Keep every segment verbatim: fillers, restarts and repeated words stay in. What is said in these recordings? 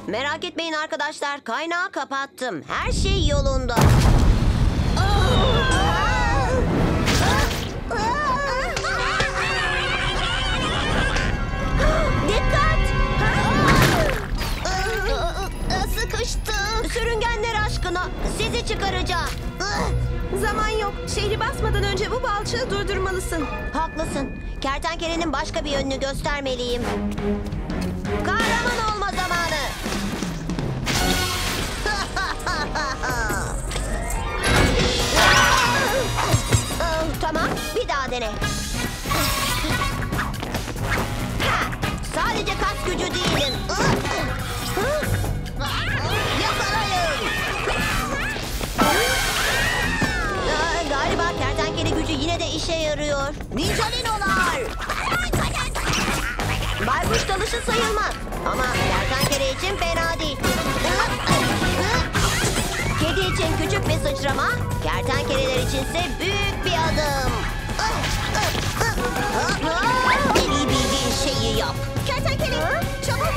Merak etmeyin arkadaşlar, kaynağı kapattım. Her şey yolunda. Dikkat! Sıkıştı. Sürüngenler aşkına, sizi çıkaracağım. Zaman yok. Şehri basmadan önce bu balçığı durdurmalısın. Haklısın. Kertenkelenin başka bir yönünü göstermeliyim. Kahraman olma zamanı. Oh, tamam, bir daha dene. Ha, sadece kas gücü değilim. Yakalayın. Aa, galiba kertenkele gücü yine de işe yarıyor. Ninjalinolar. Baykuş dalışı sayılmaz. Ama kertenkele için fena değil. Kedi için küçük bir sıçrama, kertenkeleler içinse büyük bir adım. En iyi bildiğin şeyi yap. Kertenkele, çabuk.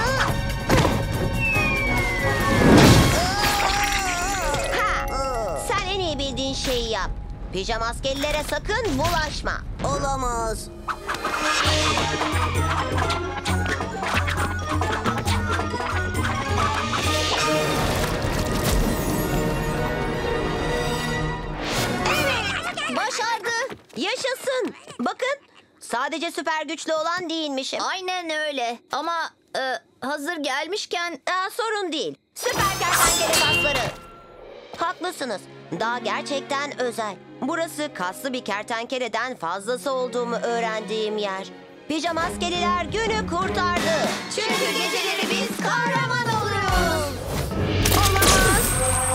Ha, sen en iyi bildiğin şeyi yap. Pijama askerlere sakın bulaşma. Olamaz. Başardı. Yaşasın. Bakın, sadece süper güçlü olan değilmişim. Aynen öyle. Ama e, hazır gelmişken... Aa, sorun değil. Süper kertenkele kasları. Haklısınız. Dağ gerçekten özel. Burası kaslı bir kertenkeleden fazlası olduğumu öğrendiğim yer. Pijama askeriler günü kurtardı. Çünkü geceleri biz kahraman oluruz. Olamaz.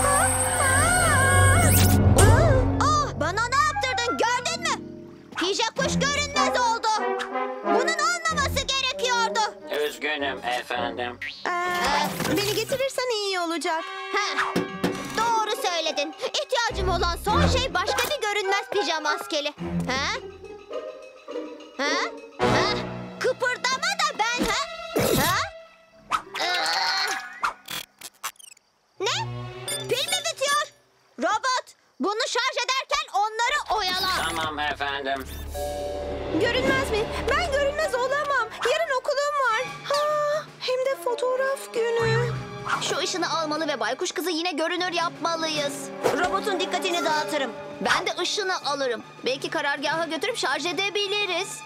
Ah, bana ne yaptırdın, gördün mü? Pija kuş görünmez oldu. Bunun olmaması gerekiyordu. Üzgünüm efendim. Ee, beni getirirsen iyi olacak. Heh, doğru söyledin. İhtiyacım olan son şey başka bir görünmez pijama maskeli. Ha? Ha? Ha? Kıpırdama da ben ha? Ha? Aa! Ne? Pil mi bitiyor? Robot, bunu şarj ederken onları oyala. Tamam efendim. Görünmez mi? Ben görünmez olamam. Yarın okulum var. Ha, hem de fotoğraf günü. Şu ışını almalı ve baykuş kızı yine görünür yapmalıyız. Robotun dikkatini dağıtırım. Ben de ışını alırım. Belki karargaha götürüp şarj edebiliriz.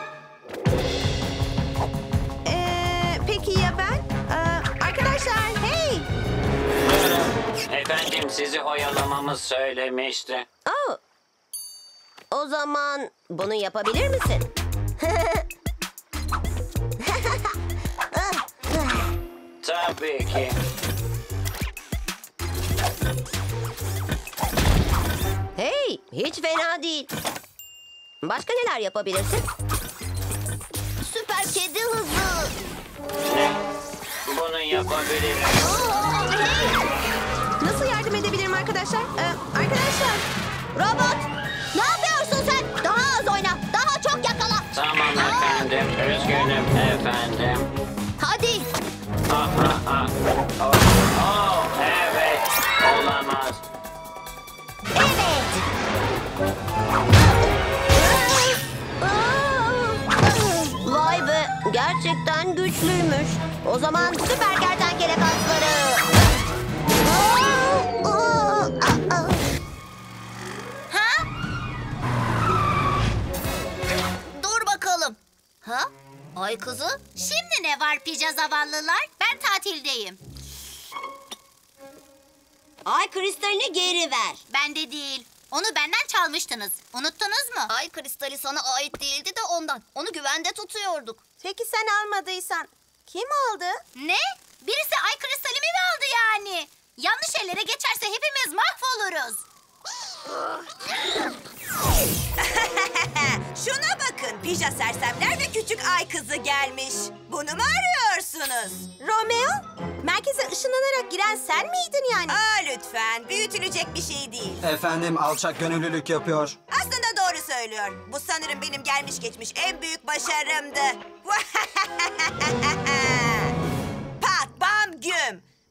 Ee, peki ya ben? Ee, arkadaşlar, hey! Buyurun. Efendim sizi oyalamamız söylemişti. Oh. O zaman bunu yapabilir misin? Tabii ki. Hey, hiç fena değil. Başka neler yapabilirsin? Süper kedi hızı. Bunu yapabilirim. Oo, hey! Nasıl yardım edebilirim arkadaşlar? Ee, arkadaşlar, Robot, ne yapıyorsun sen? Daha az oyna, daha çok yakala. Tamam efendim. Üzgünüm efendim. Hadi. Ah, ah, ah. Oh, oh, evet. Olamaz. Evet. Vay be, gerçekten güçlüymüş. O zaman süper kertenkele kasları. Ha? Dur bakalım. Ha? Ay kızı? Şimdi ne var pija zavallılar? Ben tatildeyim. Ay kristalini geri ver. Bende değil. Onu benden çalmıştınız. Unuttunuz mu? Ay kristali sana ait değildi de ondan. Onu güvende tutuyorduk. peki sen almadıysan kim aldı? Ne? Birisi ay kristalimi mi aldı yani? Yanlış ellere geçerse hepimiz mahvoluruz. Şuna bakın, pija sersemler ve küçük ay kızı gelmiş. Bunu mu arıyorsunuz? Romeo, merkeze ışınlanarak giren sen miydin yani? Aa, lütfen, büyütülecek bir şey değil. Efendim alçak gönüllülük yapıyor. Aslında doğru söylüyor. Bu sanırım benim gelmiş geçmiş en büyük başarımdı. Pat bam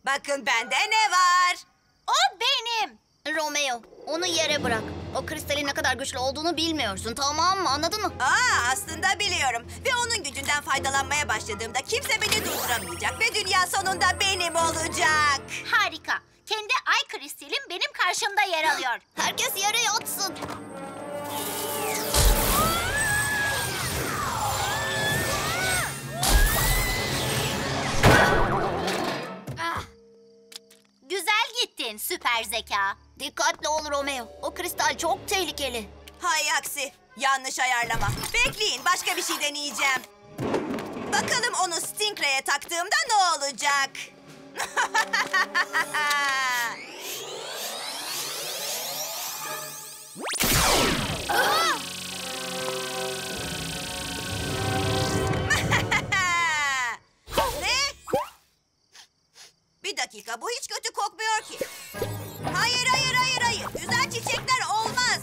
Bakın bende ne var? O benim. Romeo, onu yere bırak. O kristalin ne kadar güçlü olduğunu bilmiyorsun, tamam mı? Anladın mı? Aa, aslında biliyorum. Ve onun gücünden faydalanmaya başladığımda kimse beni durduramayacak. Ve dünya sonunda benim olacak. Harika. Kendi ay kristalim benim karşımda yer alıyor. Herkes yere yatsın. Güzel gittin süper zeka. Dikkatli ol Romeo. O kristal çok tehlikeli. Hay aksi. Yanlış ayarlama. Bekleyin, başka bir şey deneyeceğim. Bakalım onu Stingray'e taktığımda ne olacak? Ne? Bir dakika, bu hiç kötü kokmuyor ki. Hayır, hayır, hayır, hayır. Güzel çiçekler olmaz.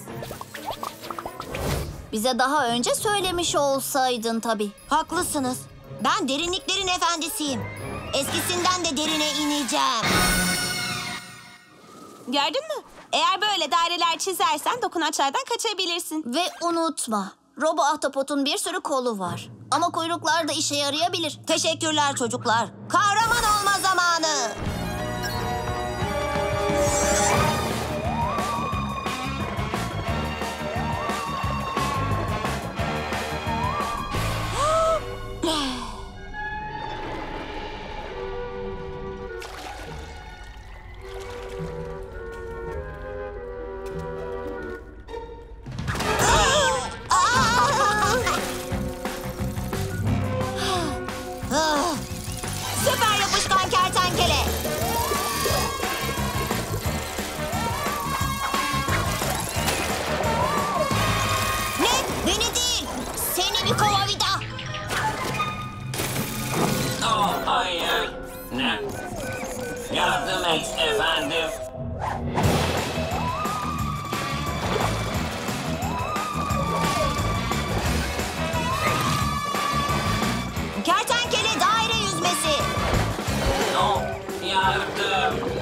Bize daha önce söylemiş olsaydın tabii. Haklısınız. Ben derinliklerin efendisiyim. Eskisinden de derine ineceğim. Gördün mü? Eğer böyle daireler çizersen dokunaçlardan kaçabilirsin. Ve unutma, Robo Ahtapot'un bir sürü kolu var. Ama kuyruklar da işe yarayabilir. Teşekkürler çocuklar. Kahraman olma zamanı. Süper yapışkan kertenkele. Ne? Beni değil. Seni bir kova vida. Oh, hayır. Ne? Yardım et efendim. Kertenkele daire yüzmesi. Oh, yardım.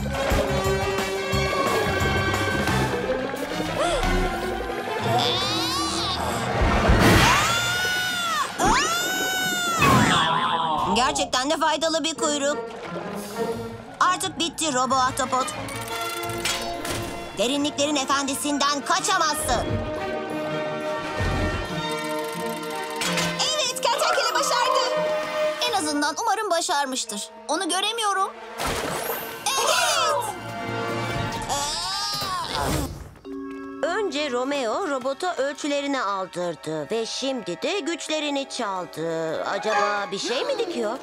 Gerçekten de faydalı bir kuyruk. Artık bitti Robo Ahtapot. Derinliklerin efendisinden kaçamazsın. Evet, kertenkele başardı. En azından umarım başarmıştır. Onu göremiyorum. Önce Romeo robota ölçülerini aldırdı ve şimdi de güçlerini çaldı. Acaba bir şey mi dikiyor?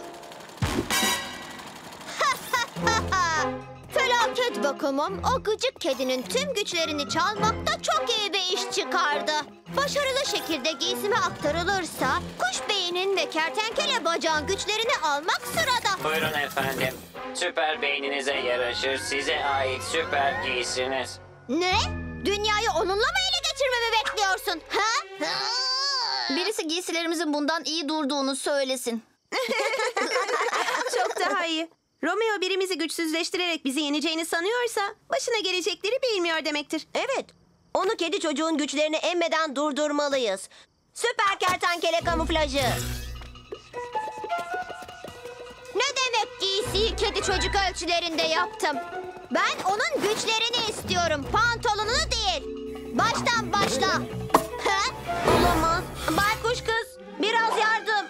Felaket bakımım o gıcık kedinin tüm güçlerini çalmakta çok iyi bir iş çıkardı. Başarılı şekilde giysime aktarılırsa kuş beynin ve kertenkele bacağın güçlerini almak sırada. Buyurun efendim. Süper beyninize yaraşır, size ait süper giysiniz. Ne? Dünyayı onunla mı ele geçirmemi bekliyorsun? Ha? Birisi giysilerimizin bundan iyi durduğunu söylesin. Çok daha iyi. Romeo birimizi güçsüzleştirerek bizi yeneceğini sanıyorsa başına gelecekleri bilmiyor demektir. Evet. Onu kedi çocuğun güçlerini emmeden durdurmalıyız. Süper kertenkele kamuflajı. Ne demek giysiyi kedi çocuk ölçülerinde yaptım? Ben onun güçlerini istiyorum, pantolonunu değil. Baştan başla. Ha? Olamaz. Baykuş kız, biraz yardım.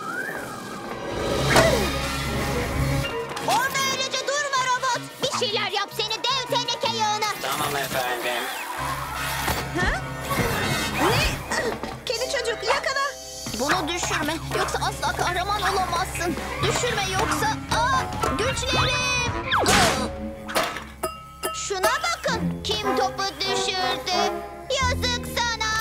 Orada öylece durma robot. Bir şeyler yap seni dev teneke yağına. Tamam efendim. Ha? Ne? Kedi çocuk yakala. Bunu düşürme, yoksa asla kahraman olamazsın. Düşürme yoksa... Aa, güçlerim! Aa! Şuna bakın, kim topu düşürdü? Yazık sana!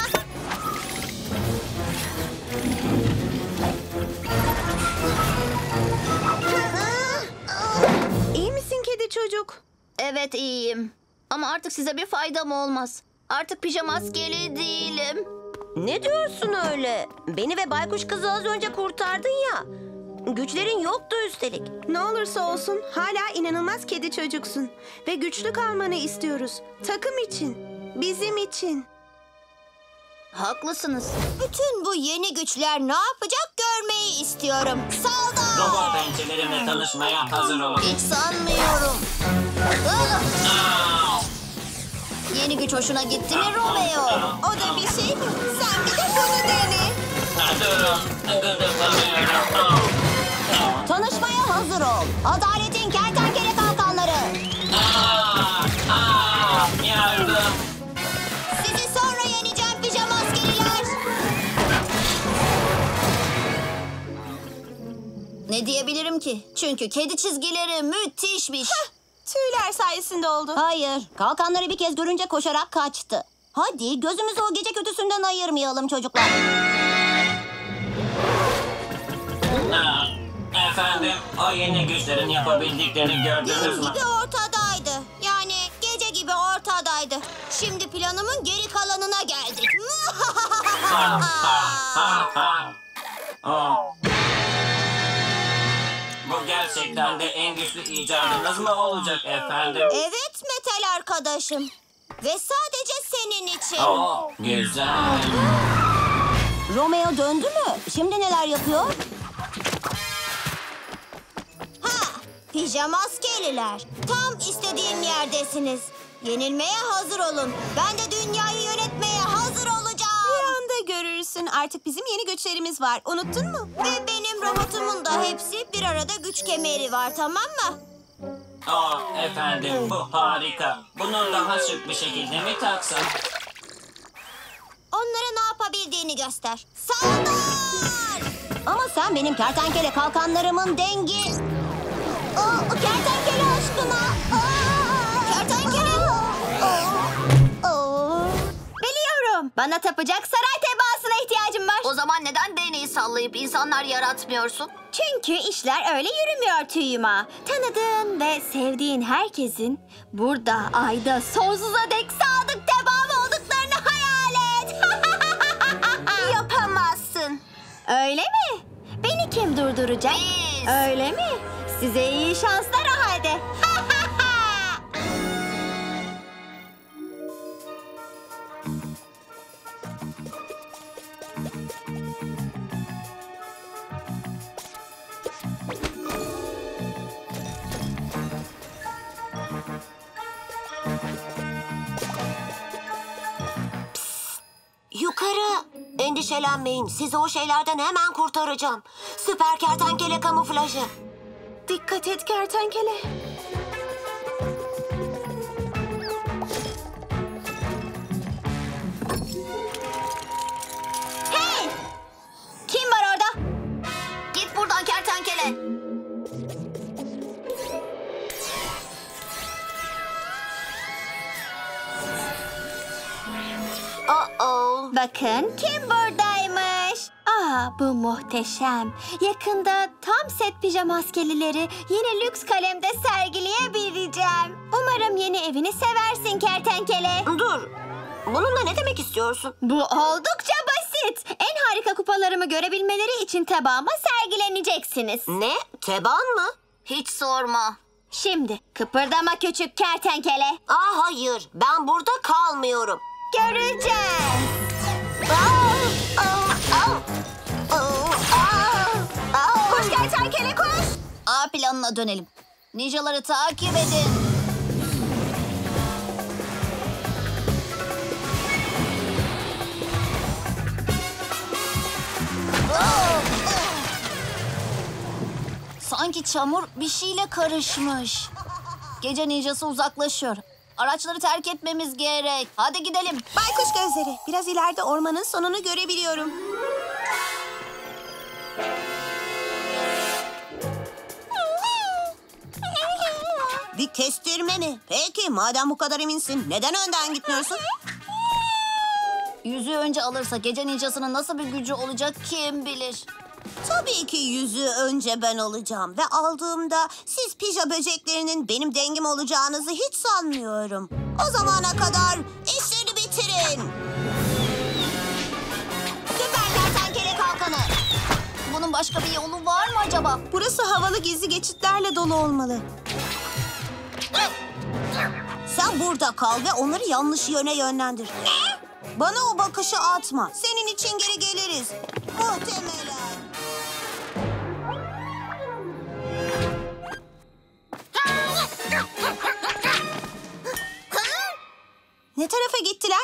İyi misin kedi çocuk? Evet, iyiyim. Ama artık size bir faydam olmaz. Artık pijama askeri değilim. Ne diyorsun öyle? Beni ve baykuş kızı az önce kurtardın ya. Güçlerin yoktu üstelik. Ne olursa olsun hala inanılmaz kedi çocuksun. Ve güçlü kalmanı istiyoruz. Takım için, bizim için. Haklısınız. Bütün bu yeni güçler ne yapacak görmeyi istiyorum. Saldır! Robot pençelerimle tanışmaya hazır olun. Hiç sanmıyorum. Ah! Yeni güç hoşuna gitti mi Romeo? O da bir şey mi? Sen bir de bunu dene. Durun. Gıdıklanıyorum. Tanışmaya hazır ol. Adaletin kertenkele kalkanları. Aa, aa, yardım. Sizi sonra yeneceğim pijama askeriler. Ne diyebilirim ki? Çünkü kedi çizgileri müthişmiş. Tüyler sayesinde oldu. Hayır. Kalkanları bir kez görünce koşarak kaçtı. Hadi gözümüzü o gece kötüsünden ayırmayalım çocuklar. Aa, efendim, o yeni güçlerin yapabildiklerini gördünüz Gün mü? gibi ortadaydı. Yani gece gibi ortadaydı. Şimdi planımın geri kalanına geldik. Ha, ha, ha. Oh. Bu gerçekten de en güçlü icadınız mı olacak efendim? Evet metal arkadaşım. Ve sadece senin için. Oh, güzel. Romeo döndü mü? Şimdi neler yapıyor? Ha, pijama askeriler. Tam istediğim yerdesiniz. Yenilmeye hazır olun. Ben de dünyayı yönetmeye hazır olacağım. Bir anda görürsün. Artık bizim yeni güçlerimiz var. Unuttun mu? Ve benim robotumun da hepsi bir arada güç kemeri var, tamam mı? Oh, efendim, bu harika. Bunu daha şık bir şekilde mi taksam? Onlara ne yapabildiğini göster. Saldır! Ama sen benim kertenkele kalkanlarımın dengi... Aa, kertenkele aşkına. Aa! Kertenkele! Aa! Biliyorum. Bana tapacak saray tebaasına ihtiyacım var. O zaman neden değneği sallayıp insanlar yaratmıyorsun? Çünkü işler öyle yürümüyor Tüyüma. Tanıdığın ve sevdiğin herkesin burada ayda sonsuza dek sadık devam olduklarını hayal et. Yapamazsın. Öyle mi? Beni kim durduracak? Biz. Öyle mi? Size iyi şanslar o halde. Yukarı. Endişelenmeyin. Sizi o şeylerden hemen kurtaracağım. Süper kertenkele kamuflajı. Dikkat et kertenkele. Hey! Kim var orada? Git buradan kertenkele. Uh-oh. Bakın kim buradaymış. Aa, bu muhteşem. Yakında tam set pijama askerileri yeni lüks kalemde sergileyebileceğim. Umarım yeni evini seversin kertenkele. Dur. Bununla ne demek istiyorsun? Bu oldukça basit. En harika kupalarımı görebilmeleri için tabağıma sergileneceksiniz. Ne? Teban mı? Hiç sorma. Şimdi kıpırdama küçük kertenkele. Aa, hayır. Ben burada kalmıyorum. Göreceğiz. Aa, aa, aa, aa, aa. Koş kertenkele koş. A planına dönelim. Ninjaları takip edin. Sanki çamur bir şeyle karışmış. Gece ninjası uzaklaşıyor. Araçları terk etmemiz gerek. Hadi gidelim. Baykuş gözleri. Biraz ileride ormanın sonunu görebiliyorum. Bir kestirme mi? Peki madem bu kadar eminsin neden önden gitmiyorsun? Yüzüğü önce alırsa gece ninjasının nasıl bir gücü olacak kim bilir. Tabii ki yüzüğü önce ben alacağım ve aldığımda siz pija böceklerinin benim dengim olacağınızı hiç sanmıyorum. O zamana kadar işleri bitirin. Süper kertenkele kalkanı. Bunun başka bir yolu var mı acaba? Burası havalı gizli geçitlerle dolu olmalı. Sen burada kal ve onları yanlış yöne yönlendir. Ne? Bana o bakışı atma. Senin için geri geliriz. Muhtemelen. Ne tarafa gittiler?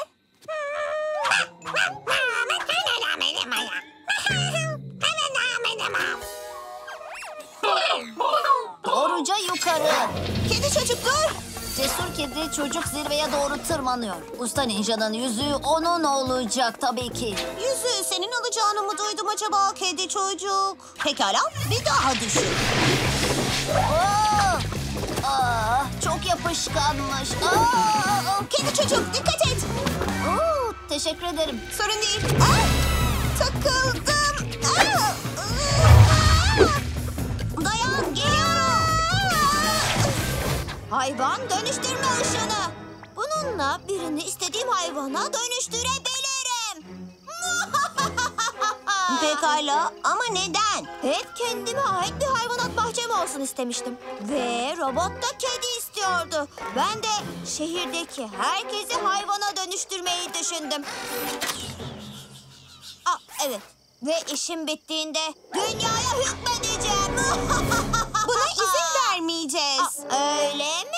Doğruca yukarı. Kedi çocuk dur. Cesur kedi çocuk zirveye doğru tırmanıyor. Usta ninjanın yüzüğü onun olacak tabii ki. Yüzüğü senin alacağını mı duydum acaba kedi çocuk? Pekala bir daha düşün. Aa! Aa, çok yapışkanmış. Aa! Kedi çocuk dikkat et. Oo, teşekkür ederim. Sorun değil. Aa, takıldım. Aa, aa. Dayan geliyorum. Hayvan dönüştürme ışını. Bununla birini istediğim hayvana dönüştürebilirim. Pekala ama neden? Hep kendime ait bir hayvanat bahçem olsun istemiştim. Ve robot da kedi istiyordu. Ben de şehirdeki herkesi hayvana dönüştürmeyi düşündüm. Aa, evet. Ve işim bittiğinde dünyaya hükmedeceğim. Buna izin vermeyeceğiz. Aa, öyle mi?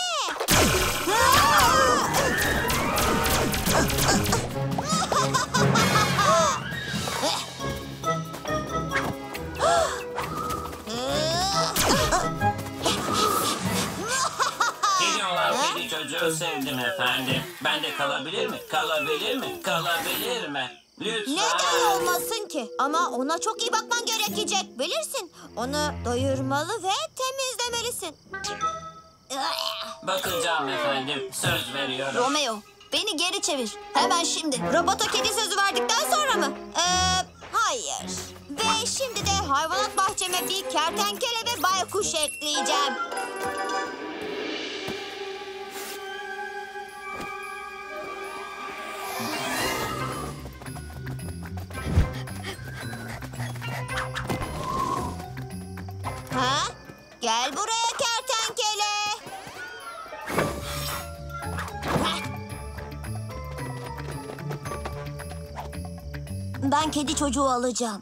Kedi olan kedi çocuğu sevdim efendim. Ben de kalabilir mi? Kalabilir mi? Kalabilir mi? Lütfen. Neden olmasın ki? Ama ona çok iyi bakman gerekecek. Bilirsin. Onu doyurmalı ve temizlemelisin. Bakacağım efendim. Söz veriyorum. Romeo, beni geri çevir. Hemen şimdi. Robota kedi sözü verdikten sonra mı? Ee, hayır. Ve şimdi de hayvanat bahçeme bir kertenkele ve baykuş ekleyeceğim. Ha? Gel buraya kertenkele. Ben kedi çocuğu alacağım.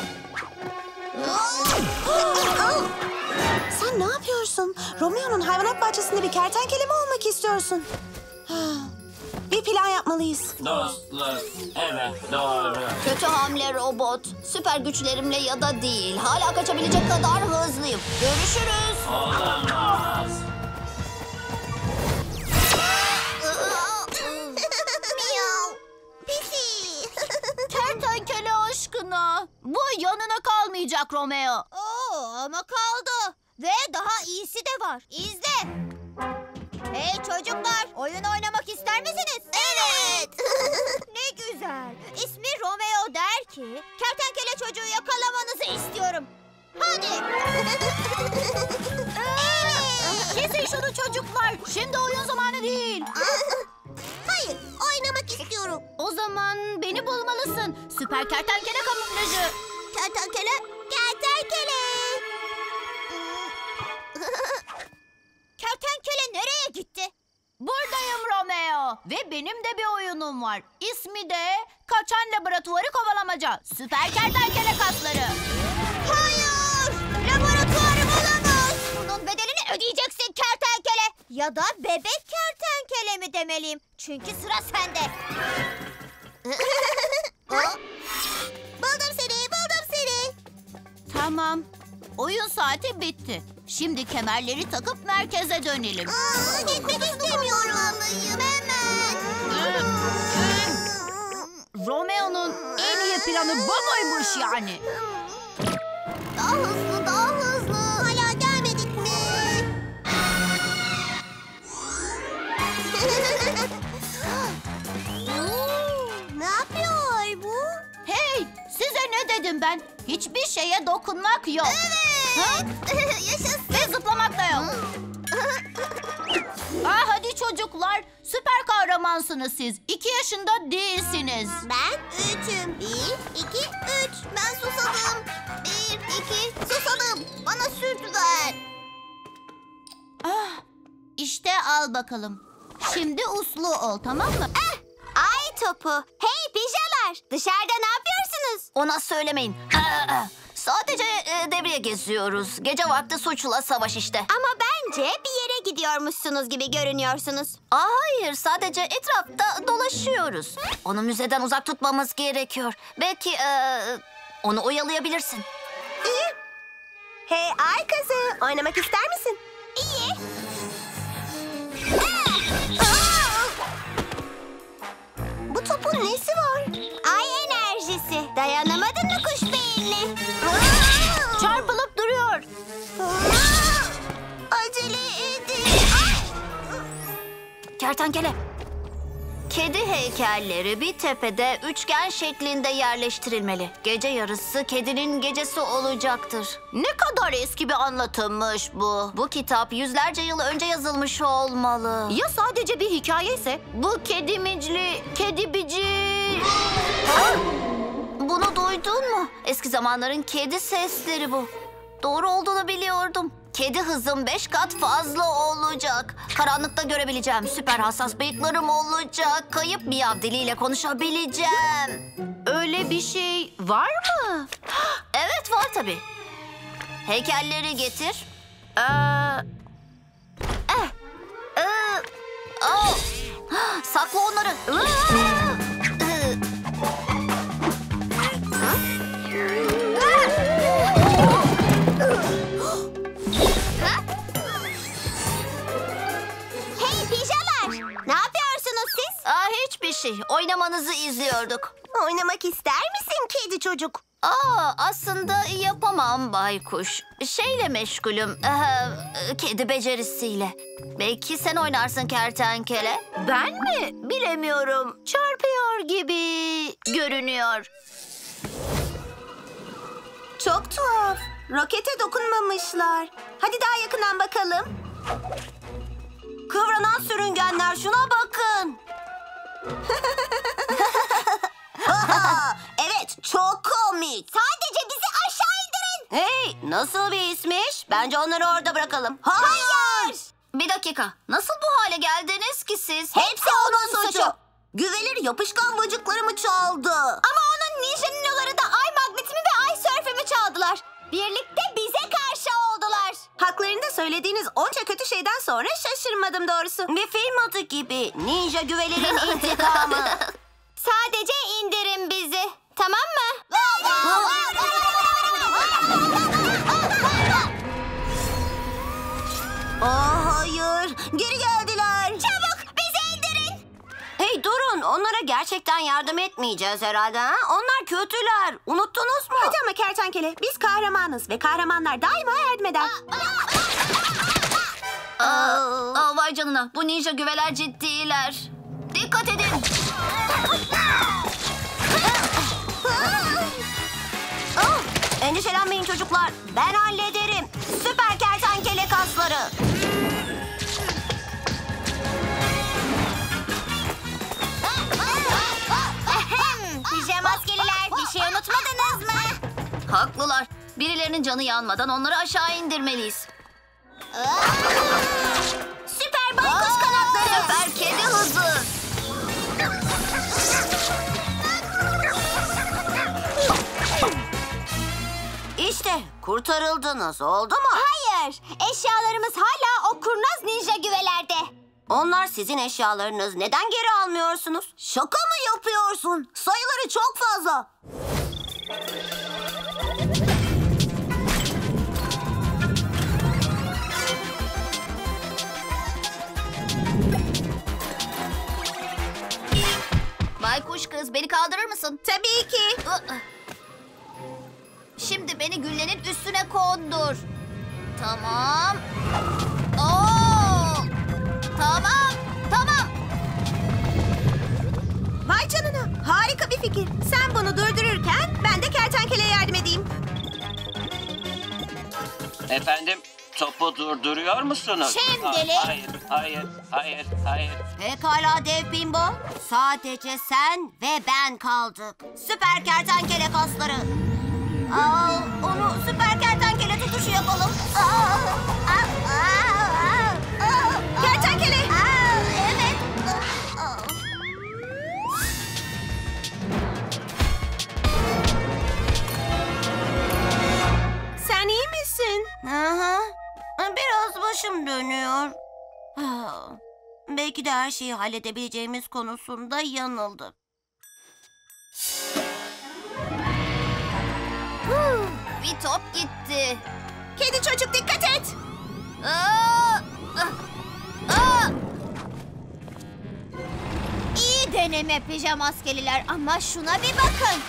Sen ne yapıyorsun? Romeo'nun hayvanat bahçesinde bir kertenkele mi olmak istiyorsun? Bir plan yapmalıyız. Dostluk. Evet doğru. Kötü hamle robot. Süper güçlerimle ya da değil. Hala kaçabilecek kadar hızlıyım. Görüşürüz. Olamaz. Miyav. Pisi. Kertenkele aşkına. Bu yanına kalmayacak Romeo. Oo, ama kaldı. Ve daha iyisi de var. İzle. Hey çocuklar, oyun oynamak ister misiniz? Evet. Ne güzel. İsmi Romeo der ki, kertenkele çocuğu yakalamanızı istiyorum. Hadi. Kesin şunu çocuklar. Şimdi oyun zamanı değil. Hayır, oynamak istiyorum. O zaman beni bulmalısın. Süper kertenkele kamuflajı. Kertenkele, kertenkele. Kertenkele nereye gitti? Buradayım Romeo. Ve benim de bir oyunum var. İsmi de Kaçan Laboratuvarı Kovalamaca. Süper kertenkele kasları. Hayır! Laboratuvarım olamaz. Bunun bedelini ödeyeceksin kertenkele. Ya da bebek kertenkele mi demeliyim? Çünkü sıra sende. Buldum seni, buldum seni. Tamam. Oyun saati bitti. Şimdi kemerleri takıp merkeze dönelim. Aa, gitmek istemiyorum. Hemen. Romeo'nun en iyi planı bu muymuş yani? Daha hızlı, daha hızlı. Hala gelmedik mi? Ne yapıyor bu? Hey, size ne dedim ben? Hiçbir şeye dokunmak yok. Evet. Yaşasın. Ve zıplamak da yok. Ah, hadi çocuklar, süper kahramansınız siz. İki yaşında değilsiniz. Ben üçüm. Bir, iki, üç. Ben susadım. Bir, iki, susadım. Bana süt ver. Ah, işte al bakalım. Şimdi uslu ol, tamam mı? Ah, ay topu. Hey pijalar, dışarıda ne yapıyorsunuz? Ona söylemeyin. Sadece e, devreye geziyoruz. Gece vakti suçla savaş işte. Ama bence bir yere gidiyormuşsunuz gibi görünüyorsunuz. Aa, hayır, sadece etrafta dolaşıyoruz. Onu müzeden uzak tutmamız gerekiyor. Belki e, onu oyalayabilirsin. Hey ay kızı, oynamak ister misin? İyi. Bu topun nesi var? Ay enerjisi. Dayanamadın mı kuş beyinli? Çarpılıp duruyor. Acele edin. Kertenkele. Kedi heykelleri bir tepede üçgen şeklinde yerleştirilmeli. Gece yarısı kedinin gecesi olacaktır. Ne kadar eski bir anlatımmış bu. Bu kitap yüzlerce yıl önce yazılmış olmalı. Ya sadece bir hikaye ise? Bu kedimicli, kedibici. Bunu duydun mu? Eski zamanların kedi sesleri bu. Doğru olduğunu biliyordum. Kedi hızım beş kat fazla olacak. Karanlıkta görebileceğim. Süper hassas bıyıklarım olacak. Kayıp miyav diliyle konuşabileceğim. Öyle bir şey var mı? Evet, var tabii. Heykelleri getir. Ee, eh, eh, oh. Sakla onları. Hey pijalar, ne yapıyorsunuz siz? Aa, hiçbir şey. Oynamanızı izliyorduk. Oynamak ister misin kedi çocuk? Aa, aslında yapamam baykuş. Şeyle meşgulüm. Ee, kedi becerisiyle. Belki sen oynarsın kertenkele. Ben mi? Bilemiyorum. Çarpıyor gibi görünüyor. Çok tuhaf. Rokete dokunmamışlar. Hadi daha yakından bakalım. Kıvranan sürüngenler, şuna bakın. Evet, çok komik. Sadece bizi aşağı indirin. Hey, nasıl bir ismiş? Bence onları orada bırakalım. Hayır! Bir dakika. Nasıl bu hale geldiniz ki siz? Hepsi onun suçu. Güvelir yapışkan vıcıklarımı çaldı. Ama onun ninja ninoları da ay magnetimi ve ay sörfümü çaldılar. Birlikte bize karşı oldular. Haklarında söylediğiniz onca kötü şeyden sonra şaşırmadım doğrusu. Bir film adı gibi. Ninja güvelerin intikamı. Sadece indirin bizi. Tamam mı? Aa, hayır. Geri geldiler. Çabuk bizi indirin. Hey durun. Onlara gerçekten yardım etmeyeceğiz herhalde. Ha? Onlar kötüler. Unuttunuz mu? Hadi ama kertenkele. Biz kahramanız ve kahramanlar daima yardım eder. Aa, aa, vay canına. Bu ninja güveler ciddiler. Dikkat edin. Oh, endişelenmeyin çocuklar. Ben hallederim. Süper kertenkele kasları. Pijamaskeliler, bir şey unutmadınız mı? Haklılar. Birilerinin canı yanmadan onları aşağı indirmeliyiz. Süper baykuş kanatları. Süper kedi hızı. İşte kurtarıldınız. Oldu mu? Hayır, eşyalarımız hala o kurnaz ninja güvelerde. Onlar sizin eşyalarınız. Neden geri almıyorsunuz? Şaka mı yapıyorsun? Sayıları çok fazla. Baykuş kız, beni kaldırır mısın? Tabii ki. Şimdi beni güllenin üstüne kondur. Tamam. Oo! Tamam, tamam. Vay canına. Harika bir fikir. Sen bunu durdururken ben de kertenkeleye yardım edeyim. Efendim, topu durduruyor musunuz? Şimdilik. Aa, Hayır, hayır, hayır, hayır. Pekala dev bimbo. Sadece sen ve ben kaldık. Süper kertenkele kasları. Al onu süper iyi misin? Aha. Biraz başım dönüyor. Ah, belki de her şeyi halledebileceğimiz konusunda yanıldık. Bir top gitti. Kedi çocuk dikkat et. Aa! Ah! Aa! İyi deneme pijamaskeliler ama şuna bir bakın.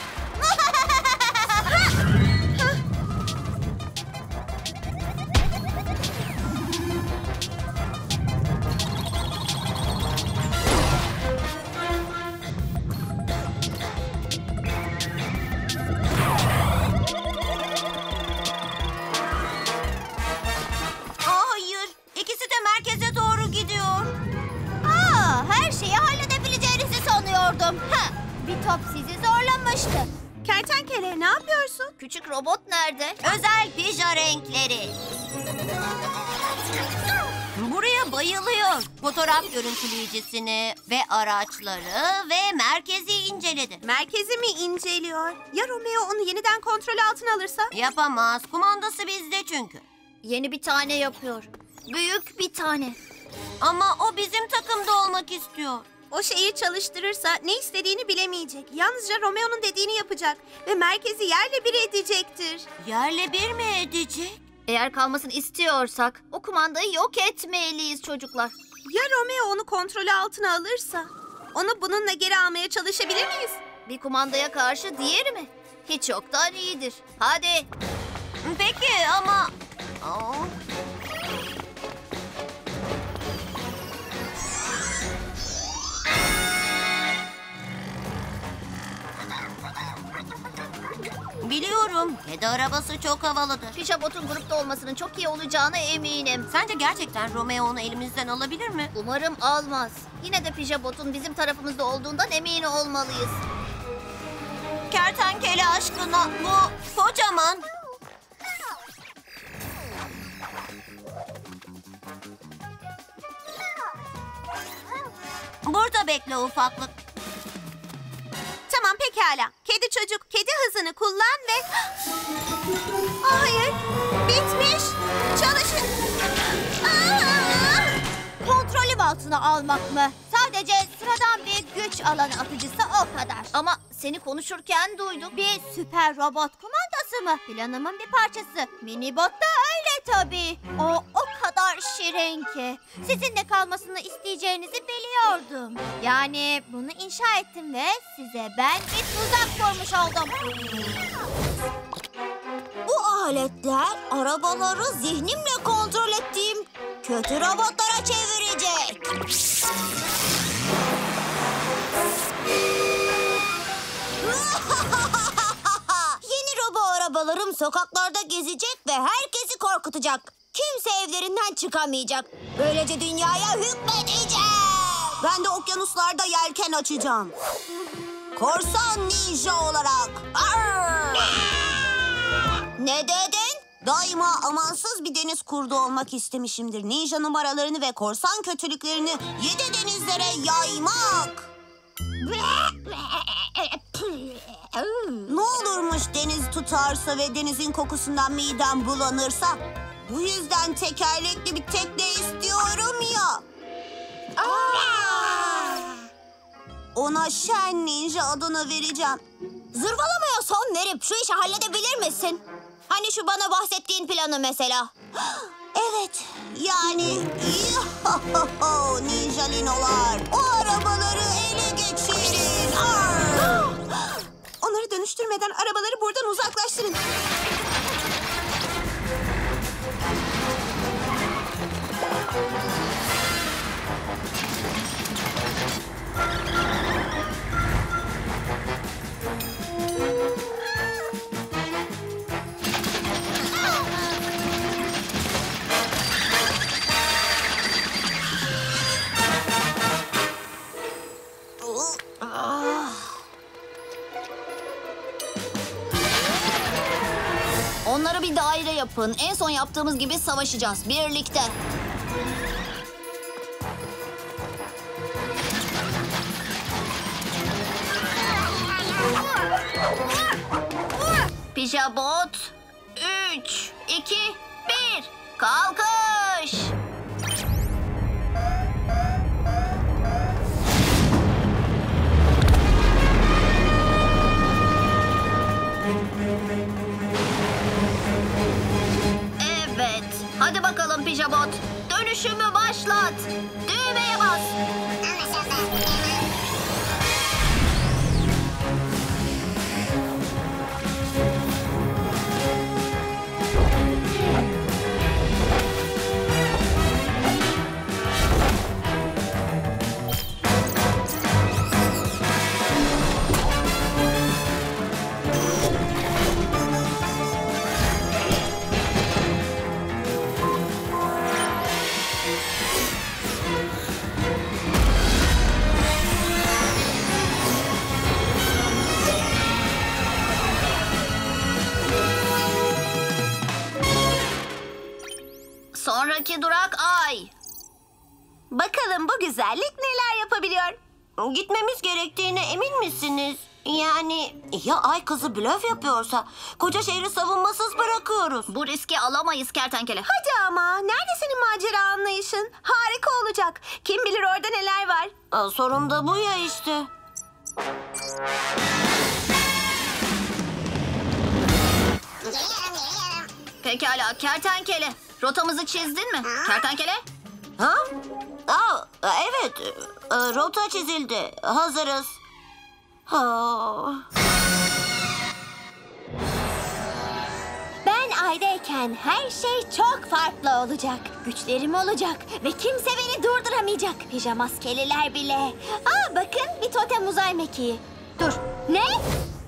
Hayır, ikisi de merkeze doğru gidiyor. Aa, her şeyi halledebileceğinizi sanıyordum. Ha, bir top sizi zorlamıştı. Kertenkele ne yapıyorsun? Küçük robot nerede? Özel pija renkleri. Buraya bayılıyor. Fotoğraf görüntüleyicisini ve araçları ve merkezi inceledi. Merkezi mi inceliyor? Ya Romeo onu yeniden kontrol altına alırsa? Yapamaz. Kumandası bizde çünkü. Yeni bir tane yapıyor. Büyük bir tane. Ama o bizim takımda olmak istiyor. O şeyi çalıştırırsa ne istediğini bilemeyecek. Yalnızca Romeo'nun dediğini yapacak. Ve merkezi yerle bir edecektir. Yerle bir mi edecek? Eğer kalmasını istiyorsak o kumandayı yok etmeliyiz çocuklar. Ya Romeo onu kontrol altına alırsa? Onu bununla geri almaya çalışabilir miyiz? Bir kumandaya karşı diğeri mi? Hiç yoktan iyidir. Hadi. Peki ama... Aa. Biliyorum. Kedi arabası çok havalıdır. Pijabot'un grupta olmasının çok iyi olacağına eminim. Sence gerçekten Romeo onu elimizden alabilir mi? Umarım almaz. Yine de Pijabot'un bizim tarafımızda olduğundan emin olmalıyız. Kertenkele aşkına bu kocaman. Burada bekle ufaklık. Tamam pekala. Kedi çocuk kedi hızını kullan ve... Hayır. Bitmiş. Çalışın. Aa! Kontrolüm altına almak mı? Sadece sıradan bir güç alanı atıcısı o kadar. Ama seni konuşurken duydum. Bir süper robot kumandası mı? Planımın bir parçası. Minibot da öyle tabii. O o kadar şirin ki. Sizinle kalmasını isteyeceğinizi biliyordum. Yani bunu inşa ettim ve size ben bir tuzak kurmuş oldum. Bu aletler arabaları zihnimle kontrol ettiğim kötü robotlara çevirecek. Yeni robo arabalarım sokaklarda gezecek ve herkesi korkutacak. Kimse evlerinden çıkamayacak. Böylece dünyaya hükmedeceğim. Ben de okyanuslarda yelken açacağım. Korsan ninja olarak. Arr! Ne dedin? Daima amansız bir deniz kurdu olmak istemişimdir. Ninja numaralarını ve korsan kötülüklerini yedi denizlere yaymak. Ne olurmuş deniz tutarsa ve denizin kokusundan midem bulanırsa? Bu yüzden tekerlekli bir tekne istiyorum ya. Ona Şen Ninja adını vereceğim. Zırvalamaya son verip şu işi halledebilir misin? Hani şu bana bahsettiğin planı mesela. Evet, yani ninjalinolar. O arabaları ele geçirin. Arr! Onları dönüştürmeden arabaları buradan uzaklaştırın. Onlara bir daire yapın. En son yaptığımız gibi savaşacağız. Birlikte. Pijabot. Üç, iki, bir. Kalkış. Evet. Hadi bakalım Pijabot. Dönüşümü başlat. Düğmeye bas. Sonraki durak Ay. Bakalım bu güzellik neler yapabiliyor? Gitmemiz gerektiğine emin misiniz? Yani ya ay kızı blöf yapıyorsa koca şehri savunmasız bırakıyoruz. Bu riski alamayız kertenkele. Hadi ama nerede senin macera anlayışın? Harika olacak. Kim bilir orada neler var. Aa, sorun da bu ya işte. Pekala kertenkele. Rotamızı çizdin mi? Kertenkele? Ha? Aa, evet. Ee, Rota çizildi. Hazırız. Ha. Ben aydayken her şey çok farklı olacak. Güçlerim olacak ve kimse beni durduramayacak. Pijamaskeliler bile. Aa bakın bir totem uzay mekiği. Dur. Ne?